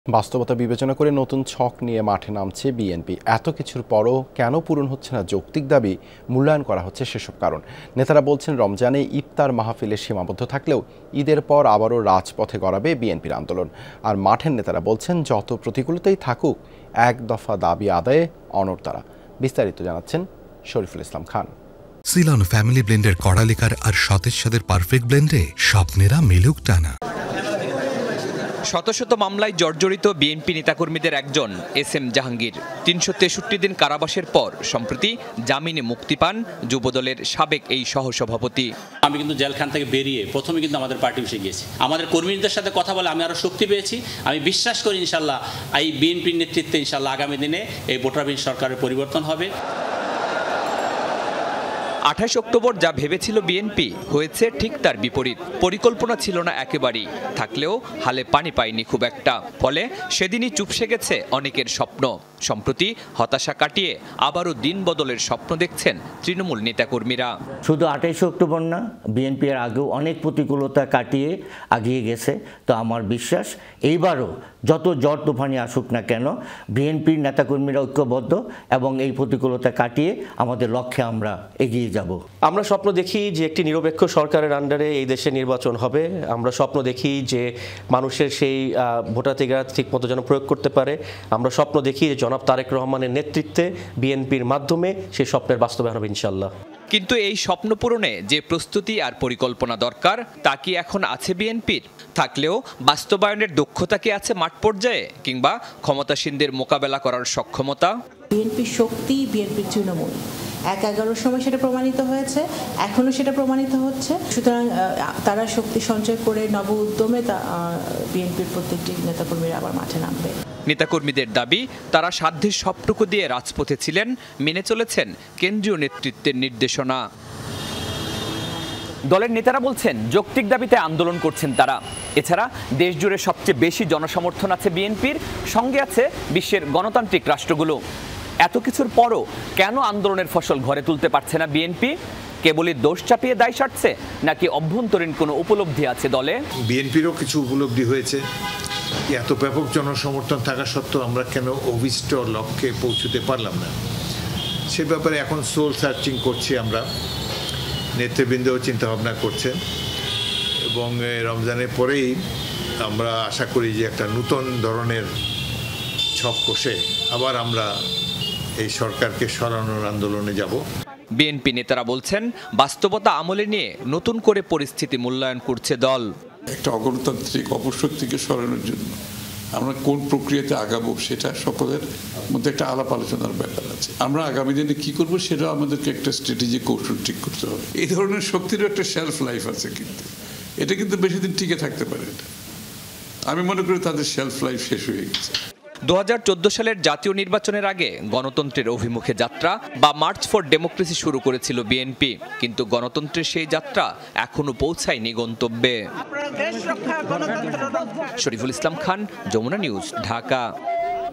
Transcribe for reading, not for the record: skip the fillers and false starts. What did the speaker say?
বাস্তবতা বিবেচনা করে নতুন ছক নিয়ে মাঠে নামছে বিএনপি। এত কিছুর পরও কেন পূরণ হচ্ছে না যৌক্তিক দাবি, মূল্যায়ন করা হচ্ছে সেসব কারণ। নেতারা বলছেন রমজানে ইফতার মাহফিলে সীমাবদ্ধ থাকলেও ঈদের পর আবারও রাজপথে গড়াবে বিএনপির আন্দোলন। আর মাঠের নেতারা বলছেন যত প্রতিকূলতাই থাকুক এক দফা দাবি আদায়ে অনড় তারা। বিস্তারিত জানাচ্ছেন শরীফুল ইসলাম খান। সিলন ফ্যামিলি ব্লেন্ডের কড়ালিকার আর সতেজ স্বাদের পারফেক্ট ব্লেন্ডে স্বপ্নেরা মেলুক টানা। শত শত মামলায় জর্জরিত বিএনপি নেতাকর্মীদের একজন এস.এম. জাহাঙ্গীর ৩৬৩ দিন কারাবাসের পর সম্প্রতি জামিনে মুক্তি পান যুবদলের সাবেক এই সহসভাপতি। আমি কিন্তু জেলখান থেকে বেরিয়ে প্রথমে কিন্তু আমাদের পার্টি অফিসে গিয়েছি, আমাদের কর্মীদের সাথে কথা বলে আমি আরো শক্তি পেয়েছি। আমি বিশ্বাস করি ইনশাল্লাহ এই বিএনপির নেতৃত্বে ইনশাল্লাহ আগামী দিনে এই ভোটারবিহীন সরকারের পরিবর্তন হবে। ২৮ অক্টোবর যা ভেবেছিল বিএনপি হয়েছে ঠিক তার বিপরীত। পরিকল্পনা ছিল না একেবারেই, থাকলেও হালে পানি পায়নি খুব একটা। ফলে সেদিনই চুপসে গেছে অনেকের স্বপ্ন। সম্প্রতি হতাশা কাটিয়ে আবারও দিন বদলের স্বপ্ন দেখছেন তৃণমূল নেতাকর্মীরা। শুধু ২৮ অক্টোবর না, বিএনপি এর আগেও অনেক প্রতিকূলতা কাটিয়ে আগিয়ে গেছে। তো আমার বিশ্বাস এইবারও যত ঝড় তুফানি আসুক না কেন, বিএনপির নেতাকর্মীরা ঐক্যবদ্ধ এবং এই প্রতিকূলতা কাটিয়ে আমাদের লক্ষ্যে আমরা এগিয়ে যাব। আমরা স্বপ্ন দেখি যে একটি নিরপেক্ষ সরকারের আন্ডারে এই দেশে নির্বাচন হবে। আমরা স্বপ্ন দেখি যে মানুষের সেই ভোটাধিকার ঠিকমতো যেন প্রয়োগ করতে পারে। আমরা স্বপ্ন দেখি যে জনাব তারেক রহমানের নেতৃত্বে বিএনপির মাধ্যমে সেই স্বপ্নের বাস্তবায়ন হবে ইনশাল্লাহ। কিন্তু এই স্বপ্ন পূরণে যে প্রস্তুতি আর পরিকল্পনা দরকার তা কি এখন আছে বিএনপির? থাকলেও বাস্তবায়নের দক্ষতা কি আছে মাঠ পর্যায়ে, কিংবা ক্ষমতাসীনদের মোকাবেলা করার সক্ষমতা? বিএনপির শক্তি, বিএনপির তৃণমূল ১-১১ সময় সেটা প্রমাণিত হয়েছে, এখনও সেটা প্রমাণিত হচ্ছে। সুতরাং তারা শক্তি সঞ্চয় করে নব উদ্যমে বিএনপির প্রত্যেকটি নেতাকর্মীরা আবার মাঠে নামবে। নেতাকর্মীদের দাবি, তারা সাধ্যের সবটুকু দিয়ে রাজপথে ছিলেন, মেনে চলেছেন কেন্দ্রীয় নেতৃত্বের নির্দেশনা। দলের নেতারা বলছেন যৌক্তিক দাবিতে আন্দোলন করছেন তারা। এছাড়া দেশজুড়ে সবচেয়ে বেশি জনসমর্থন আছে বিএনপির, সঙ্গে আছে বিশ্বের গণতান্ত্রিক রাষ্ট্রগুলো। এত কিছুর পরও কেন আন্দোলনের ফসল ঘরে তুলতে পারছে না বিএনপি? কেবলই দোষ চাপিয়ে দায় সারছে, নাকি অভ্যন্তরীণ কোনো উপলব্ধি আছে দলে? বিএনপিরও কিছু উপলব্ধি হয়েছে। এত ব্যাপক জনসমর্থন থাকা সত্ত্বেও আমরা কেন অভিষ্ট লক্ষ্যে পৌঁছতে পারলাম না, সে ব্যাপারে এখন সোল সার্চিং করছি আমরা। নেতৃবৃন্দও চিন্তাভাবনা করছেন এবং রমজানের পরেই আমরা আশা করি যে একটা নূতন ধরনের ছক কষে আবার আমরা এই সরকারকে সরানোর আন্দোলনে যাব। বিএনপি নেতারা বলছেন বাস্তবতা আমলে নিয়ে নতুন করে পরিস্থিতি মূল্যায়ন করছে দল। একটা অগণতান্ত্রিক অপশক্তিকে সরানোর জন্য আমরা কোন প্রক্রিয়াতে আগাবো সেটা সকলের মধ্যে একটা আলাপ আলোচনার ব্যাপার আছে। আমরা আগামী দিনে কি করব সেটা আমাদেরকে একটা স্ট্র্যাটেজি কৌশল ঠিক করতে হবে। এই ধরনের শক্তিরও একটা শেলফ লাইফ আছে, কিন্তু এটা কিন্তু বেশি দিন টিকে থাকতে পারে। এটা আমি মনে করি তাদের শেলফ লাইফ শেষ হয়ে গেছে। ২০১৪ সালের জাতীয় নির্বাচনের আগে গণতন্ত্রের অভিমুখে যাত্রা বা মার্চ ফর ডেমোক্রেসি শুরু করেছিল বিএনপি, কিন্তু গণতন্ত্রের সেই যাত্রা এখনো পৌঁছায়নি গন্তব্যে। শরীফুল ইসলাম খান, যমুনা নিউজ, ঢাকা।